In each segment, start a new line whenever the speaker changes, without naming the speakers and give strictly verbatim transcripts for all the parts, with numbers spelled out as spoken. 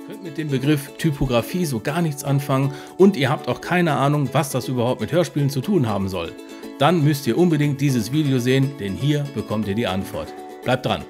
könnt mit dem Begriff Typografie so gar nichts anfangen und ihr habt auch keine Ahnung, was das überhaupt mit Hörspielen zu tun haben soll. Dann müsst ihr unbedingt dieses Video sehen, denn hier bekommt ihr die Antwort. Bleibt dran!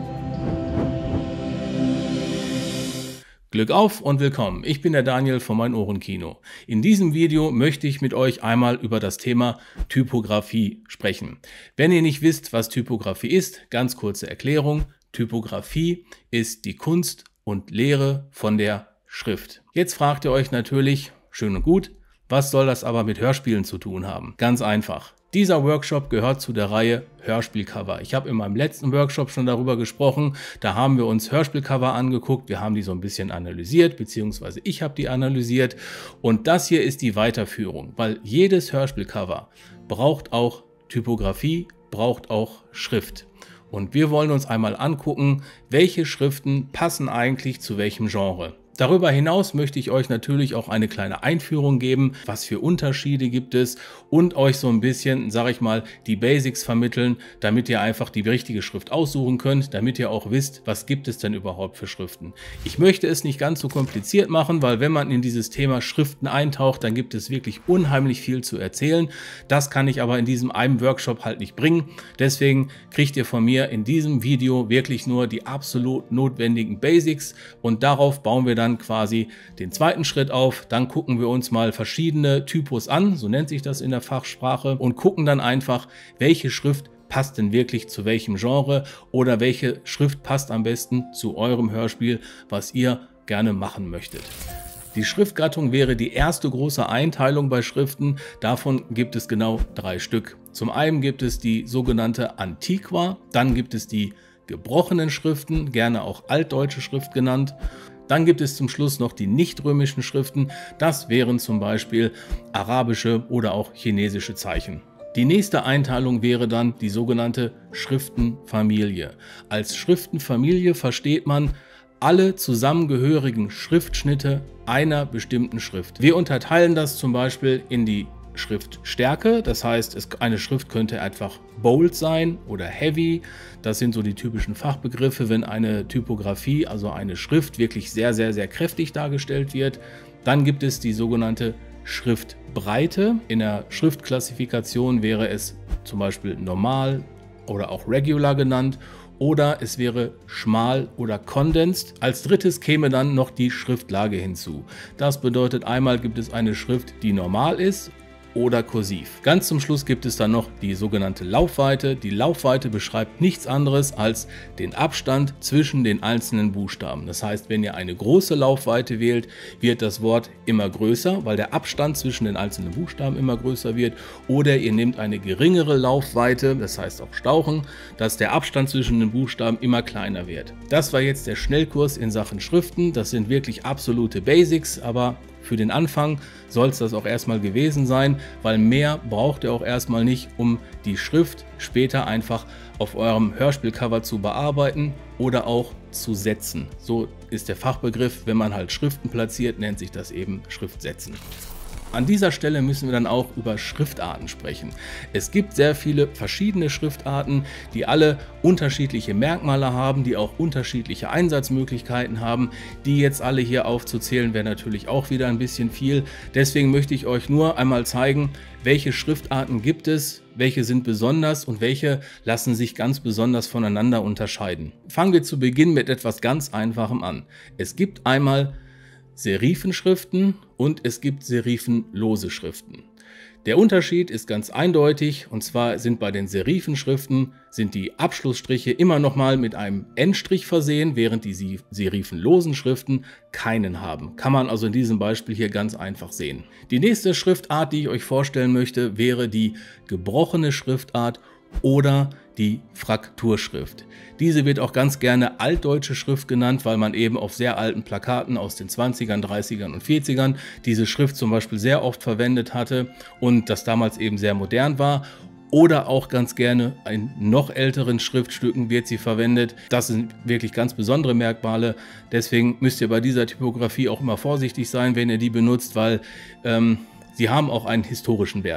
Glück auf und willkommen, ich bin der Daniel von Mein Ohrenkino. In diesem Video möchte ich mit euch einmal über das Thema Typografie sprechen. Wenn ihr nicht wisst, was Typografie ist, ganz kurze Erklärung. Typografie ist die Kunst und Lehre von der Schrift. Jetzt fragt ihr euch natürlich, schön und gut, was soll das aber mit Hörspielen zu tun haben? Ganz einfach. Dieser Workshop gehört zu der Reihe Hörspielcover. Ich habe in meinem letzten Workshop schon darüber gesprochen. Da haben wir uns Hörspielcover angeguckt. Wir haben die so ein bisschen analysiert, beziehungsweise ich habe die analysiert. Und das hier ist die Weiterführung, weil jedes Hörspielcover braucht auch Typografie, braucht auch Schrift. Und wir wollen uns einmal angucken, welche Schriften passen eigentlich zu welchem Genre. Darüber hinaus möchte ich euch natürlich auch eine kleine Einführung geben, was für Unterschiede gibt es und euch so ein bisschen, sage ich mal, die Basics vermitteln, damit ihr einfach die richtige Schrift aussuchen könnt, damit ihr auch wisst, was gibt es denn überhaupt für Schriften. Ich möchte es nicht ganz so kompliziert machen, weil wenn man in dieses Thema Schriften eintaucht, dann gibt es wirklich unheimlich viel zu erzählen. Das kann ich aber in diesem einen Workshop halt nicht bringen. Deswegen kriegt ihr von mir in diesem Video wirklich nur die absolut notwendigen Basics und darauf bauen wir dann dann quasi den zweiten Schritt auf. Dann gucken wir uns mal verschiedene Typos an, so nennt sich das in der Fachsprache, und gucken dann einfach, welche Schrift passt denn wirklich zu welchem Genre oder welche Schrift passt am besten zu eurem Hörspiel, was ihr gerne machen möchtet. Die Schriftgattung wäre die erste große Einteilung bei Schriften. Davon gibt es genau drei Stück. Zum einen gibt es die sogenannte Antiqua, dann gibt es die gebrochenen Schriften, gerne auch altdeutsche Schrift genannt. Dann gibt es zum Schluss noch die nicht-römischen Schriften. Das wären zum Beispiel arabische oder auch chinesische Zeichen. Die nächste Einteilung wäre dann die sogenannte Schriftenfamilie. Als Schriftenfamilie versteht man alle zusammengehörigen Schriftschnitte einer bestimmten Schrift. Wir unterteilen das zum Beispiel in die Schriftstärke, das heißt, es, eine Schrift könnte einfach bold sein oder heavy. Das sind so die typischen Fachbegriffe, wenn eine Typografie, also eine Schrift, wirklich sehr, sehr, sehr kräftig dargestellt wird. Dann gibt es die sogenannte Schriftbreite. In der Schriftklassifikation wäre es zum Beispiel normal oder auch regular genannt. Oder es wäre schmal oder condensed. Als drittes käme dann noch die Schriftlage hinzu. Das bedeutet, einmal gibt es eine Schrift, die normal ist oder kursiv. Ganz zum Schluss gibt es dann noch die sogenannte Laufweite. Die Laufweite beschreibt nichts anderes als den Abstand zwischen den einzelnen Buchstaben. Das heißt, wenn ihr eine große Laufweite wählt, wird das Wort immer größer, weil der Abstand zwischen den einzelnen Buchstaben immer größer wird. Oder ihr nehmt eine geringere Laufweite, das heißt auch Stauchen, dass der Abstand zwischen den Buchstaben immer kleiner wird. Das war jetzt der Schnellkurs in Sachen Schriften. Das sind wirklich absolute Basics, aber für den Anfang soll es das auch erstmal gewesen sein, weil mehr braucht ihr auch erstmal nicht, um die Schrift später einfach auf eurem Hörspielcover zu bearbeiten oder auch zu setzen. So ist der Fachbegriff, wenn man halt Schriften platziert, nennt sich das eben Schriftsetzen. An dieser Stelle müssen wir dann auch über Schriftarten sprechen. Es gibt sehr viele verschiedene Schriftarten, die alle unterschiedliche Merkmale haben, die auch unterschiedliche Einsatzmöglichkeiten haben. Die jetzt alle hier aufzuzählen, wäre natürlich auch wieder ein bisschen viel. Deswegen möchte ich euch nur einmal zeigen, welche Schriftarten gibt es, welche sind besonders und welche lassen sich ganz besonders voneinander unterscheiden. Fangen wir zu Beginn mit etwas ganz Einfachem an. Es gibt einmal Serifenschriften und es gibt serifenlose Schriften. Der Unterschied ist ganz eindeutig, und zwar sind bei den Serifenschriften sind die Abschlussstriche immer noch mal mit einem Endstrich versehen, während die serifenlosen Schriften keinen haben. Kann man also in diesem Beispiel hier ganz einfach sehen. Die nächste Schriftart, die ich euch vorstellen möchte, wäre die gebrochene Schriftart oder die Frakturschrift. Diese wird auch ganz gerne altdeutsche Schrift genannt, weil man eben auf sehr alten Plakaten aus den zwanzigern, dreißigern und vierzigern diese Schrift zum Beispiel sehr oft verwendet hatte und das damals eben sehr modern war. Oder auch ganz gerne in noch älteren Schriftstücken wird sie verwendet. Das sind wirklich ganz besondere Merkmale. Deswegen müsst ihr bei dieser Typografie auch immer vorsichtig sein, wenn ihr die benutzt, weil ähm, sie haben auch einen historischen Wert.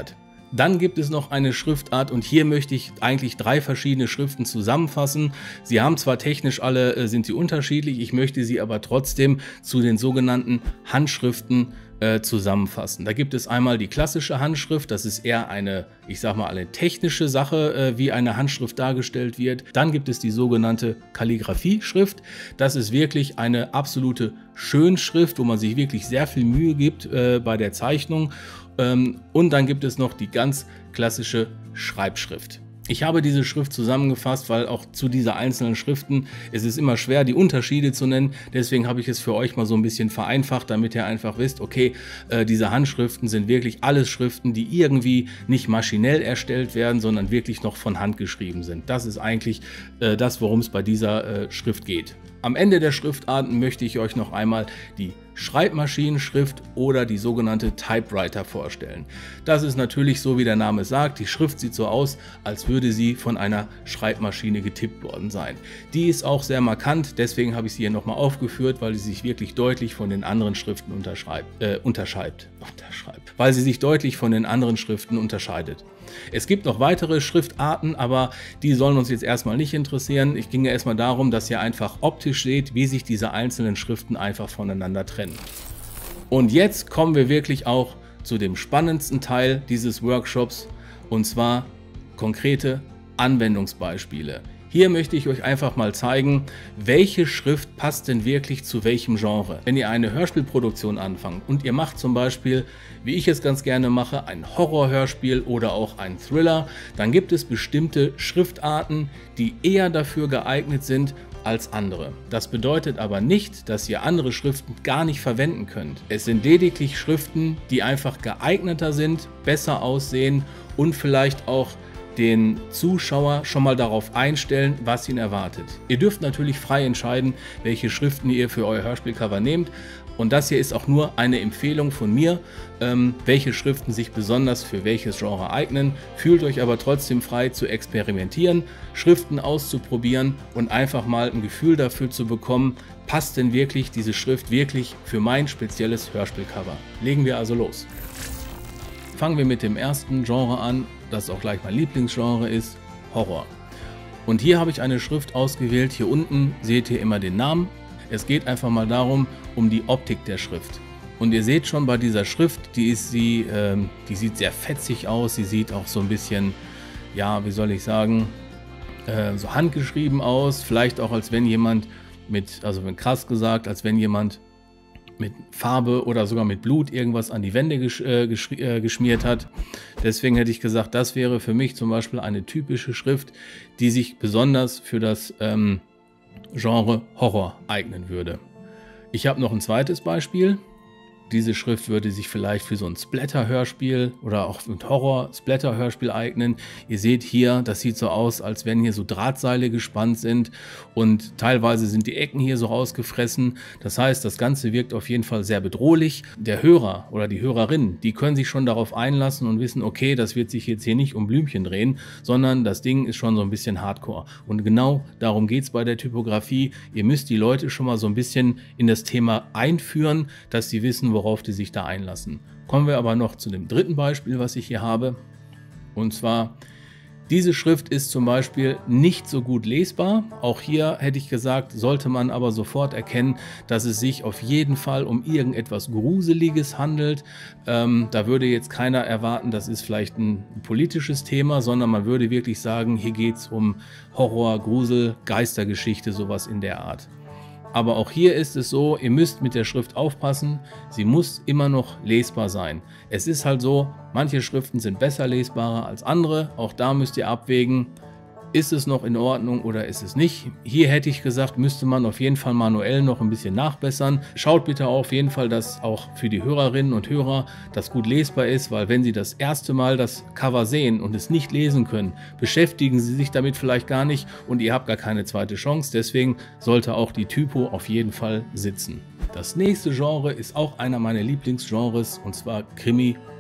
Dann gibt es noch eine Schriftart und hier möchte ich eigentlich drei verschiedene Schriften zusammenfassen. Sie haben zwar technisch alle, äh, sind sie unterschiedlich, ich möchte sie aber trotzdem zu den sogenannten Handschriften äh, zusammenfassen. Da gibt es einmal die klassische Handschrift, das ist eher eine, ich sag mal, eine technische Sache, äh, wie eine Handschrift dargestellt wird. Dann gibt es die sogenannte Kalligraphie-Schrift. Das ist wirklich eine absolute Schönschrift, wo man sich wirklich sehr viel Mühe gibt äh, bei der Zeichnung. Und dann gibt es noch die ganz klassische Schreibschrift. Ich habe diese Schrift zusammengefasst, weil auch zu dieser einzelnen Schriften, es ist immer schwer, die Unterschiede zu nennen. Deswegen habe ich es für euch mal so ein bisschen vereinfacht, damit ihr einfach wisst, okay, äh, diese Handschriften sind wirklich alles Schriften, die irgendwie nicht maschinell erstellt werden, sondern wirklich noch von Hand geschrieben sind. Das ist eigentlich äh, das, worum es bei dieser äh, Schrift geht. Am Ende der Schriftarten möchte ich euch noch einmal die Schreibmaschinenschrift oder die sogenannte Typewriter vorstellen. Das ist natürlich so, wie der Name sagt, die Schrift sieht so aus, als würde sie von einer Schreibmaschine getippt worden sein. Die ist auch sehr markant, deswegen habe ich sie hier nochmal aufgeführt, weil sie sich wirklich deutlich von den anderen Schriften unterschreibt, äh, unterscheidet, unterschreibt, weil sie sich deutlich von den anderen Schriften unterscheidet. Es gibt noch weitere Schriftarten, aber die sollen uns jetzt erstmal nicht interessieren. Ich ging ja erstmal darum, dass ihr einfach optisch seht, wie sich diese einzelnen Schriften einfach voneinander trennen. Und jetzt kommen wir wirklich auch zu dem spannendsten Teil dieses Workshops, und zwar konkrete Anwendungsbeispiele. Hier möchte ich euch einfach mal zeigen, welche Schrift passt denn wirklich zu welchem Genre. Wenn ihr eine Hörspielproduktion anfangt und ihr macht zum Beispiel, wie ich es ganz gerne mache, ein Horrorhörspiel oder auch ein Thriller, dann gibt es bestimmte Schriftarten, die eher dafür geeignet sind als andere. Das bedeutet aber nicht, dass ihr andere Schriften gar nicht verwenden könnt. Es sind lediglich Schriften, die einfach geeigneter sind, besser aussehen und vielleicht auch den Zuschauer schon mal darauf einstellen, was ihn erwartet. Ihr dürft natürlich frei entscheiden, welche Schriften ihr für euer Hörspielcover nehmt. Und das hier ist auch nur eine Empfehlung von mir, ähm, welche Schriften sich besonders für welches Genre eignen. Fühlt euch aber trotzdem frei zu experimentieren, Schriften auszuprobieren und einfach mal ein Gefühl dafür zu bekommen, passt denn wirklich diese Schrift wirklich für mein spezielles Hörspielcover. Legen wir also los. Fangen wir mit dem ersten Genre an, das auch gleich mein Lieblingsgenre ist, Horror. Und hier habe ich eine Schrift ausgewählt. Hier unten seht ihr immer den Namen. Es geht einfach mal darum, um die Optik der Schrift. Und ihr seht schon bei dieser Schrift, die ist sie, ähm, die sieht sehr fetzig aus. Sie sieht auch so ein bisschen, ja, wie soll ich sagen, äh, so handgeschrieben aus. Vielleicht auch, als wenn jemand mit, also krass gesagt, als wenn jemand mit Farbe oder sogar mit Blut irgendwas an die Wände gesch äh, gesch äh, geschmiert hat. Deswegen hätte ich gesagt, das wäre für mich zum Beispiel eine typische Schrift, die sich besonders für das ähm, Genre Horror eignen würde. Ich habe noch ein zweites Beispiel. Diese Schrift würde sich vielleicht für so ein Splatter-Hörspiel oder auch ein Horror-Splatter-Hörspiel eignen. Ihr seht hier, das sieht so aus, als wenn hier so Drahtseile gespannt sind und teilweise sind die Ecken hier so rausgefressen. Das heißt, das Ganze wirkt auf jeden Fall sehr bedrohlich. Der Hörer oder die Hörerin, die können sich schon darauf einlassen und wissen, okay, das wird sich jetzt hier nicht um Blümchen drehen, sondern das Ding ist schon so ein bisschen Hardcore. Und genau darum geht es bei der Typografie. Ihr müsst die Leute schon mal so ein bisschen in das Thema einführen, dass sie wissen, worauf die sich da einlassen. Kommen wir aber noch zu dem dritten Beispiel, was ich hier habe. Und zwar, diese Schrift ist zum Beispiel nicht so gut lesbar. Auch hier hätte ich gesagt, sollte man aber sofort erkennen, dass es sich auf jeden Fall um irgendetwas Gruseliges handelt. Ähm, da würde jetzt keiner erwarten, das ist vielleicht ein politisches Thema, sondern man würde wirklich sagen, hier geht es um Horror, Grusel, Geistergeschichte, sowas in der Art. Aber auch hier ist es so, ihr müsst mit der Schrift aufpassen, sie muss immer noch lesbar sein. Es ist halt so, manche Schriften sind besser lesbarer als andere, auch da müsst ihr abwägen, ist es noch in Ordnung oder ist es nicht. Hier hätte ich gesagt, müsste man auf jeden Fall manuell noch ein bisschen nachbessern. Schaut bitte auf jeden Fall, dass auch für die Hörerinnen und Hörer das gut lesbar ist, weil wenn sie das erste Mal das Cover sehen und es nicht lesen können, beschäftigen sie sich damit vielleicht gar nicht und ihr habt gar keine zweite Chance. Deswegen sollte auch die Typo auf jeden Fall sitzen. Das nächste Genre ist auch einer meiner Lieblingsgenres, und zwar Krimi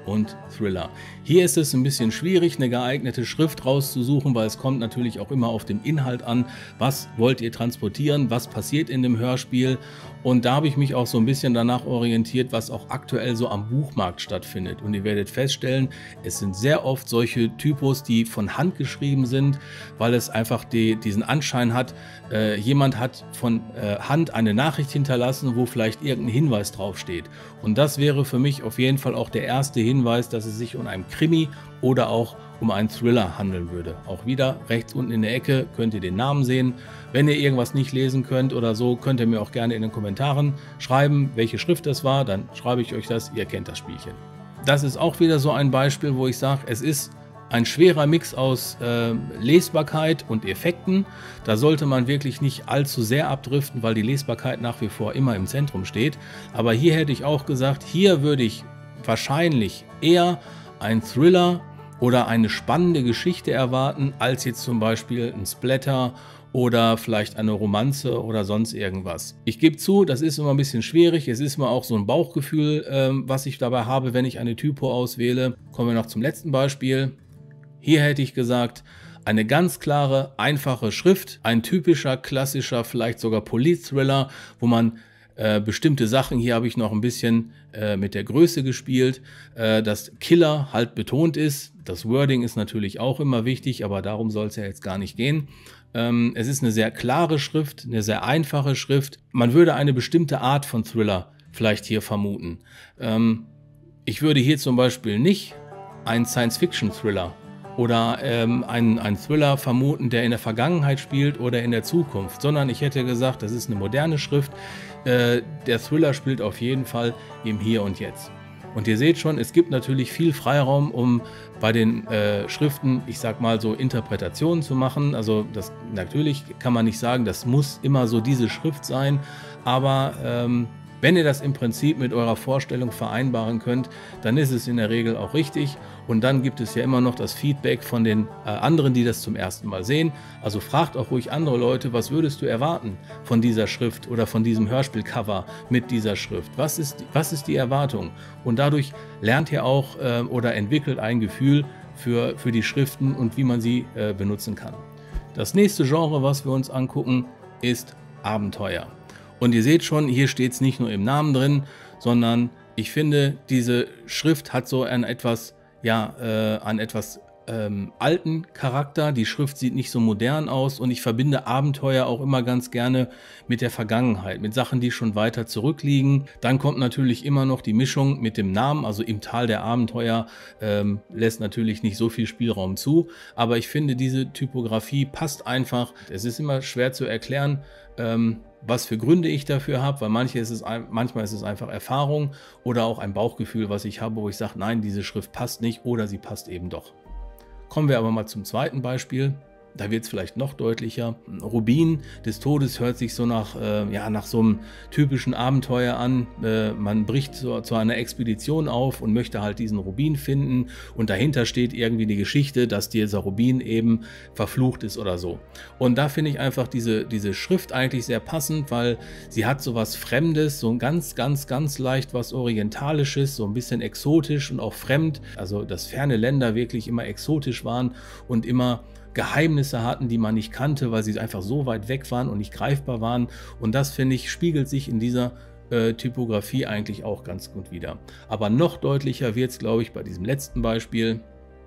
und Thriller. Hier ist es ein bisschen schwierig, eine geeignete Schrift rauszusuchen, weil es kommt natürlich auch immer auf den Inhalt an. Was wollt ihr transportieren? Was passiert in dem Hörspiel? Und da habe ich mich auch so ein bisschen danach orientiert, was auch aktuell so am Buchmarkt stattfindet. Und ihr werdet feststellen, es sind sehr oft solche Typos, die von Hand geschrieben sind, weil es einfach die, diesen Anschein hat, äh, jemand hat von äh, Hand eine Nachricht hinterlassen, wo vielleicht irgendein Hinweis draufsteht. Und das wäre für mich auf jeden Fall auch der erste Hinweis, dass es sich um einen Krimi oder auch um einen Thriller handeln würde. Auch wieder rechts unten in der Ecke könnt ihr den Namen sehen. Wenn ihr irgendwas nicht lesen könnt oder so, könnt ihr mir auch gerne in den Kommentaren schreiben, welche Schrift das war. Dann schreibe ich euch das, ihr kennt das Spielchen. Das ist auch wieder so ein Beispiel, wo ich sage, es ist ein schwerer Mix aus äh, Lesbarkeit und Effekten. Da sollte man wirklich nicht allzu sehr abdriften, weil die Lesbarkeit nach wie vor immer im Zentrum steht. Aber hier hätte ich auch gesagt, hier würde ich wahrscheinlich eher ein Thriller oder eine spannende Geschichte erwarten, als jetzt zum Beispiel ein Splatter oder vielleicht eine Romanze oder sonst irgendwas. Ich gebe zu, das ist immer ein bisschen schwierig. Es ist immer auch so ein Bauchgefühl, ähm, was ich dabei habe, wenn ich eine Typo auswähle. Kommen wir noch zum letzten Beispiel. Hier hätte ich gesagt, eine ganz klare, einfache Schrift, ein typischer, klassischer, vielleicht sogar Polit-Thriller, wo man äh, bestimmte Sachen, hier habe ich noch ein bisschen äh, mit der Größe gespielt, äh, dass Killer halt betont ist. Das Wording ist natürlich auch immer wichtig, aber darum soll es ja jetzt gar nicht gehen. Ähm, es ist eine sehr klare Schrift, eine sehr einfache Schrift. Man würde eine bestimmte Art von Thriller vielleicht hier vermuten. Ähm, ich würde hier zum Beispiel nicht einen Science-Fiction-Thriller oder ähm, einen, einen Thriller vermuten, der in der Vergangenheit spielt oder in der Zukunft, sondern ich hätte gesagt, das ist eine moderne Schrift. Äh, der Thriller spielt auf jeden Fall im Hier und Jetzt. Und ihr seht schon, es gibt natürlich viel Freiraum, um bei den äh, Schriften, ich sag mal so, Interpretationen zu machen. Also das natürlich kann man nicht sagen, das muss immer so diese Schrift sein, aber ähm, wenn ihr das im Prinzip mit eurer Vorstellung vereinbaren könnt, dann ist es in der Regel auch richtig. Und dann gibt es ja immer noch das Feedback von den äh, anderen, die das zum ersten Mal sehen. Also fragt auch ruhig andere Leute, was würdest du erwarten von dieser Schrift oder von diesem Hörspielcover mit dieser Schrift? Was ist, was ist die Erwartung? Und dadurch lernt ihr auch äh, oder entwickelt ein Gefühl für, für die Schriften und wie man sie äh, benutzen kann. Das nächste Genre, was wir uns angucken, ist Abenteuer. Und ihr seht schon, hier steht es nicht nur im Namen drin, sondern ich finde, diese Schrift hat so einen etwas, ja, äh, einen etwas ähm, alten Charakter. Die Schrift sieht nicht so modern aus und ich verbinde Abenteuer auch immer ganz gerne mit der Vergangenheit, mit Sachen, die schon weiter zurückliegen. Dann kommt natürlich immer noch die Mischung mit dem Namen, also im Tal der Abenteuer ähm, lässt natürlich nicht so viel Spielraum zu, aber ich finde, diese Typografie passt einfach. Es ist immer schwer zu erklären, ähm, was für Gründe ich dafür habe, weil manche ist es, manchmal ist es einfach Erfahrung oder auch ein Bauchgefühl, was ich habe, wo ich sage, nein, diese Schrift passt nicht oder sie passt eben doch. Kommen wir aber mal zum zweiten Beispiel. Da wird es vielleicht noch deutlicher. Rubin des Todes hört sich so nach, äh, ja, nach so einem typischen Abenteuer an. Äh, man bricht zu, zu einer Expedition auf und möchte halt diesen Rubin finden. Und dahinter steht irgendwie die Geschichte, dass dieser Rubin eben verflucht ist oder so. Und da finde ich einfach diese, diese Schrift eigentlich sehr passend, weil sie hat so was Fremdes, so ein ganz, ganz, ganz leicht was Orientalisches, so ein bisschen exotisch und auch fremd. Also dass ferne Länder wirklich immer exotisch waren und immer Geheimnisse hatten, die man nicht kannte, weil sie einfach so weit weg waren und nicht greifbar waren. Und das, finde ich, spiegelt sich in dieser äh, Typografie eigentlich auch ganz gut wider. Aber noch deutlicher wird es, glaube ich, bei diesem letzten Beispiel.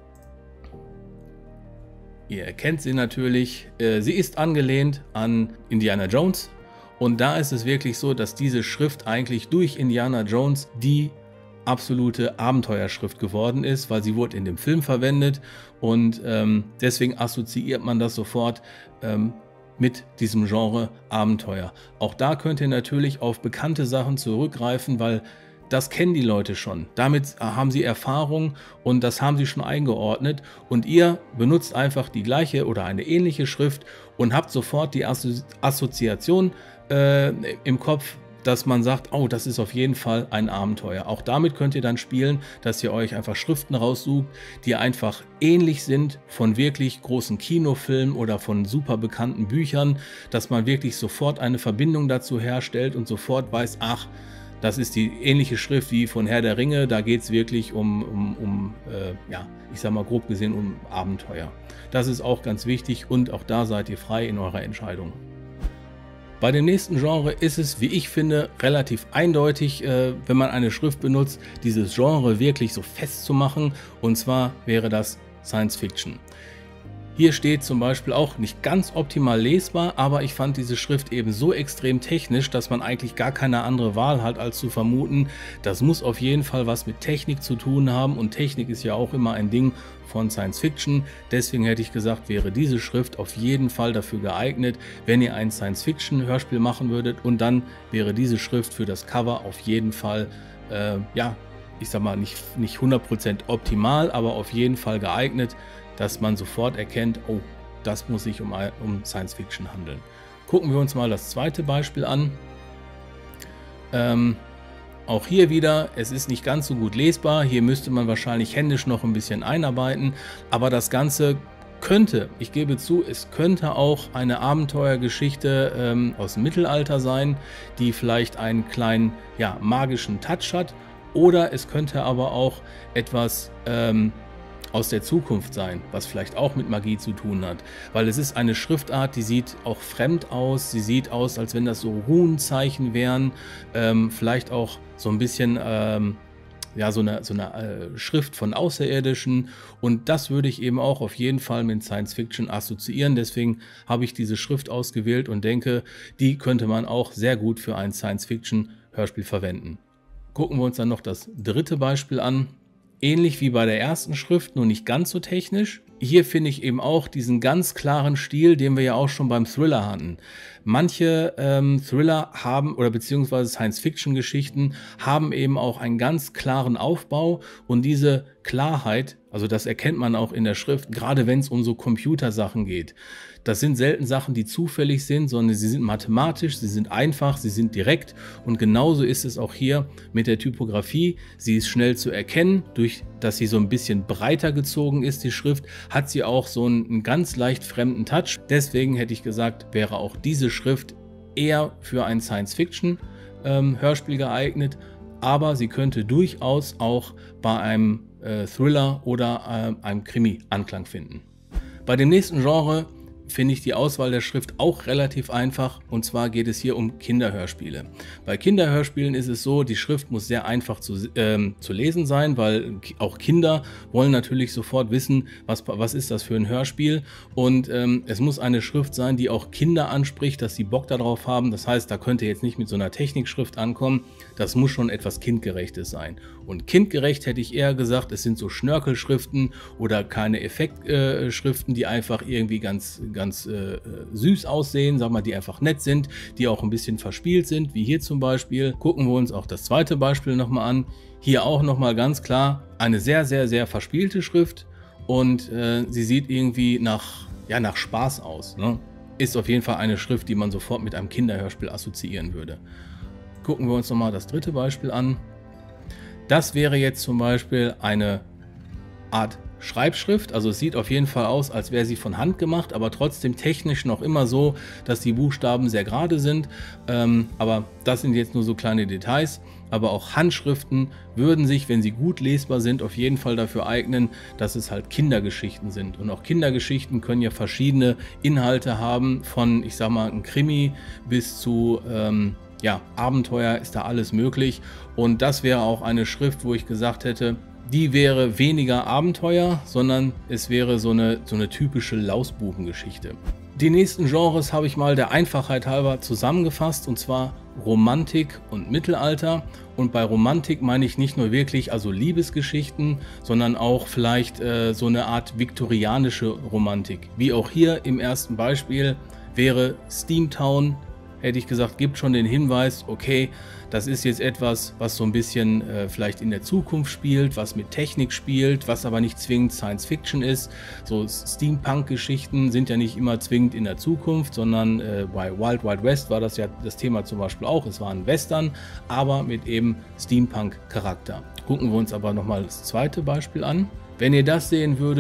Ihr erkennt sie natürlich. Äh, sie ist angelehnt an Indiana Jones. Und da ist es wirklich so, dass diese Schrift eigentlich durch Indiana Jones die absolute Abenteuerschrift geworden ist, weil sie wurde in dem Film verwendet und ähm, deswegen assoziiert man das sofort ähm, mit diesem Genre Abenteuer. Auch da könnt ihr natürlich auf bekannte Sachen zurückgreifen, weil das kennen die Leute schon. Damit haben sie Erfahrung und das haben sie schon eingeordnet und ihr benutzt einfach die gleiche oder eine ähnliche Schrift und habt sofort die Assozi Assoziation äh, im Kopf, dass man sagt, oh, das ist auf jeden Fall ein Abenteuer. Auch damit könnt ihr dann spielen, dass ihr euch einfach Schriften raussucht, die einfach ähnlich sind von wirklich großen Kinofilmen oder von super bekannten Büchern, dass man wirklich sofort eine Verbindung dazu herstellt und sofort weiß, ach, Das ist die ähnliche Schrift wie von Herr der Ringe. Da geht es wirklich um, um, um äh, ja, ich sag mal grob gesehen, um Abenteuer. Das ist auch ganz wichtig und auch da seid ihr frei in eurer Entscheidung. Bei dem nächsten Genre ist es, wie ich finde, relativ eindeutig, äh, wenn man eine Schrift benutzt, dieses Genre wirklich so festzumachen. Und zwar wäre das Science Fiction. Hier steht zum Beispiel auch nicht ganz optimal lesbar, aber ich fand diese Schrift eben so extrem technisch, dass man eigentlich gar keine andere Wahl hat, als zu vermuten, das muss auf jeden Fall was mit Technik zu tun haben und Technik ist ja auch immer ein Ding von Science Fiction. Deswegen hätte ich gesagt, wäre diese Schrift auf jeden Fall dafür geeignet, wenn ihr ein Science Fiction Hörspiel machen würdet, und dann wäre diese Schrift für das Cover auf jeden Fall, äh, ja, ich sag mal nicht, nicht hundert Prozent optimal, aber auf jeden Fall geeignet, dass man sofort erkennt, oh, das muss sich um, um Science Fiction handeln. Gucken wir uns mal das zweite Beispiel an. Ähm, auch hier wieder, es ist nicht ganz so gut lesbar. Hier müsste man wahrscheinlich händisch noch ein bisschen einarbeiten, aber das Ganze könnte, ich gebe zu, es könnte auch eine Abenteuergeschichte ähm, aus dem Mittelalter sein, die vielleicht einen kleinen, ja, magischen Touch hat, oder es könnte aber auch etwas ähm, aus der Zukunft sein, was vielleicht auch mit Magie zu tun hat, weil es ist eine Schriftart, die sieht auch fremd aus, sie sieht aus, als wenn das so Runenzeichen wären, ähm, vielleicht auch so ein bisschen ähm, ja, so eine, so eine äh, Schrift von Außerirdischen, und das würde ich eben auch auf jeden Fall mit Science Fiction assoziieren. Deswegen habe ich diese Schrift ausgewählt und denke, die könnte man auch sehr gut für ein Science Fiction Hörspiel verwenden. Gucken wir uns dann noch das dritte Beispiel an. Ähnlich wie bei der ersten Schrift, nur nicht ganz so technisch. Hier finde ich eben auch diesen ganz klaren Stil, den wir ja auch schon beim Thriller hatten. Manche ähm, Thriller haben, oder beziehungsweise Science-Fiction-Geschichten haben eben auch einen ganz klaren Aufbau, und diese Klarheit, also das erkennt man auch in der Schrift, gerade wenn es um so Computersachen geht. Das sind selten Sachen, die zufällig sind, sondern sie sind mathematisch, sie sind einfach, sie sind direkt, und genauso ist es auch hier mit der Typografie. Sie ist schnell zu erkennen, durch dass sie so ein bisschen breiter gezogen ist, die Schrift, hat sie auch so einen, einen ganz leicht fremden Touch. Deswegen hätte ich gesagt, wäre auch diese Schrift eher für ein Science-Fiction-Hörspiel ähm, geeignet, aber sie könnte durchaus auch bei einem äh, Thriller oder äh, einem Krimi Anklang finden. Bei dem nächsten Genre finde ich die Auswahl der Schrift auch relativ einfach, und zwar geht es hier um Kinderhörspiele. Bei Kinderhörspielen ist es so, die Schrift muss sehr einfach zu, ähm, zu lesen sein, weil auch Kinder wollen natürlich sofort wissen, was, was ist das für ein Hörspiel, und ähm, es muss eine Schrift sein, die auch Kinder anspricht, dass sie Bock darauf haben. Das heißt, da könnte jetzt nicht mit so einer Technikschrift ankommen, das muss schon etwas Kindgerechtes sein. Und kindgerecht hätte ich eher gesagt, es sind so Schnörkelschriften oder keine Effektschriften, äh, die einfach irgendwie ganz ganz äh, süß aussehen, sag mal, die einfach nett sind, die auch ein bisschen verspielt sind, wie hier zum Beispiel. Gucken wir uns auch das zweite Beispiel nochmal an. Hier auch nochmal ganz klar eine sehr, sehr, sehr verspielte Schrift, und äh, sie sieht irgendwie nach, ja, nach Spaß aus, ne? Ist auf jeden Fall eine Schrift, die man sofort mit einem Kinderhörspiel assoziieren würde. Gucken wir uns nochmal das dritte Beispiel an. Das wäre jetzt zum Beispiel eine Art Schreibschrift, also es sieht auf jeden Fall aus, als wäre sie von Hand gemacht, aber trotzdem technisch noch immer so, dass die Buchstaben sehr gerade sind, ähm, aber das sind jetzt nur so kleine Details. Aber auch Handschriften würden sich, wenn sie gut lesbar sind, auf jeden Fall dafür eignen, dass es halt Kindergeschichten sind. Und auch Kindergeschichten können ja verschiedene Inhalte haben, von, ich sag mal, ein Krimi bis zu ähm, ja, Abenteuer, ist da alles möglich. Und das wäre auch eine Schrift, wo ich gesagt hätte, die wäre weniger Abenteuer, sondern es wäre so eine, so eine typische Lausbubengeschichte. Die nächsten Genres habe ich mal der Einfachheit halber zusammengefasst, und zwar Romantik und Mittelalter. Und bei Romantik meine ich nicht nur wirklich also Liebesgeschichten, sondern auch vielleicht äh, so eine Art viktorianische Romantik. Wie auch hier im ersten Beispiel wäre Steamtown, hätte ich gesagt, gibt schon den Hinweis, okay, das ist jetzt etwas, was so ein bisschen äh, vielleicht in der Zukunft spielt, was mit Technik spielt, was aber nicht zwingend Science Fiction ist. So Steampunk-Geschichten sind ja nicht immer zwingend in der Zukunft, sondern äh, bei Wild Wild West war das ja das Thema zum Beispiel auch. Es war ein Western, aber mit eben Steampunk-Charakter. Gucken wir uns aber nochmal das zweite Beispiel an. Wenn ihr das sehen würdet,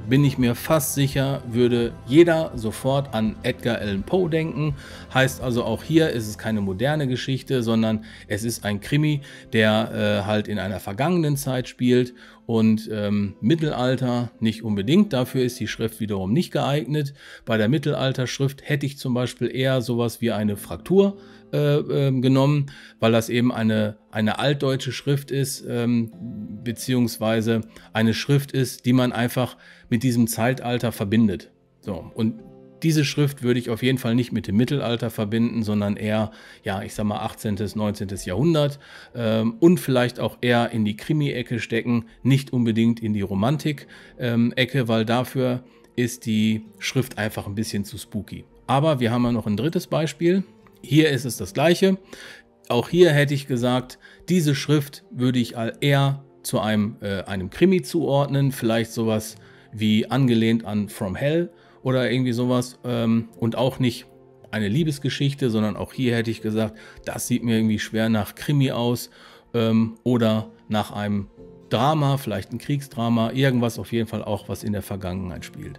bin ich mir fast sicher, würde jeder sofort an Edgar Allan Poe denken. Heißt also, auch hier ist es keine moderne Geschichte, sondern es ist ein Krimi, der äh, halt in einer vergangenen Zeit spielt und ähm, Mittelalter nicht unbedingt. Dafür ist die Schrift wiederum nicht geeignet. Bei der Mittelalterschrift hätte ich zum Beispiel eher sowas wie eine Fraktur äh, äh, genommen, weil das eben eine, eine altdeutsche Schrift ist, ähm, beziehungsweise eine Schrift ist, die man einfach mit diesem Zeitalter verbindet. So, und diese Schrift würde ich auf jeden Fall nicht mit dem Mittelalter verbinden, sondern eher, ja, ich sag mal achtzehnten., neunzehnten. Jahrhundert ähm, und vielleicht auch eher in die Krimi-Ecke stecken, nicht unbedingt in die Romantik-Ecke, ähm, weil dafür ist die Schrift einfach ein bisschen zu spooky. Aber wir haben ja noch ein drittes Beispiel. Hier ist es das Gleiche. Auch hier hätte ich gesagt, diese Schrift würde ich eher zu einem, äh, einem Krimi zuordnen, vielleicht sowas wie angelehnt an From Hell oder irgendwie sowas, ähm, und auch nicht eine Liebesgeschichte, sondern auch hier hätte ich gesagt, das sieht mir irgendwie schwer nach Krimi aus ähm, oder nach einem Drama, vielleicht ein Kriegsdrama, irgendwas auf jeden Fall auch, was in der Vergangenheit spielt.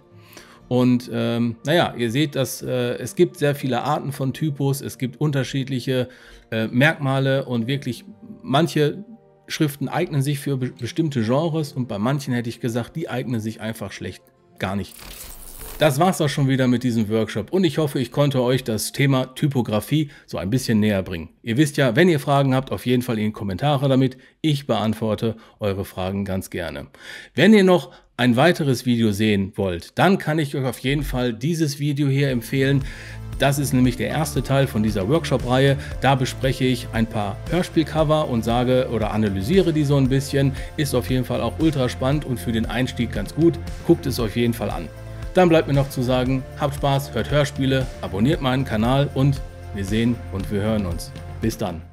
Und ähm, naja, ihr seht, dass äh, es gibt sehr viele Arten von Typos, es gibt unterschiedliche äh, Merkmale und wirklich manche Schriften eignen sich für be bestimmte Genres und bei manchen hätte ich gesagt, die eignen sich einfach schlecht gar nicht. Das war's auch schon wieder mit diesem Workshop und ich hoffe, ich konnte euch das Thema Typografie so ein bisschen näher bringen. Ihr wisst ja, wenn ihr Fragen habt, auf jeden Fall in die Kommentare damit. Ich beantworte eure Fragen ganz gerne. Wenn ihr noch ein weiteres Video sehen wollt, dann kann ich euch auf jeden Fall dieses Video hier empfehlen. Das ist nämlich der erste Teil von dieser Workshop-Reihe. Da bespreche ich ein paar Hörspielcover und sage oder analysiere die so ein bisschen. Ist auf jeden Fall auch ultra spannend und für den Einstieg ganz gut. Guckt es auf jeden Fall an. Dann bleibt mir noch zu sagen, habt Spaß, hört Hörspiele, abonniert meinen Kanal und wir sehen und wir hören uns. Bis dann.